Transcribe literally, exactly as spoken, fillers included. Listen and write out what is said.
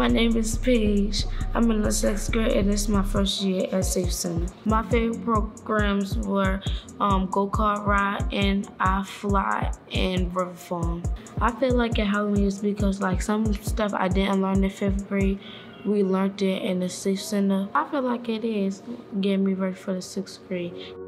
my name is Paige. I'm in the sixth grade and it's my first year at Safe Center. My favorite programs were um, go-kart ride and I Fly and River Farm. I feel like it helped me is because like some stuff I didn't learn in fifth grade, we learned it in the Safe Center. I feel like it is getting me ready for the sixth grade.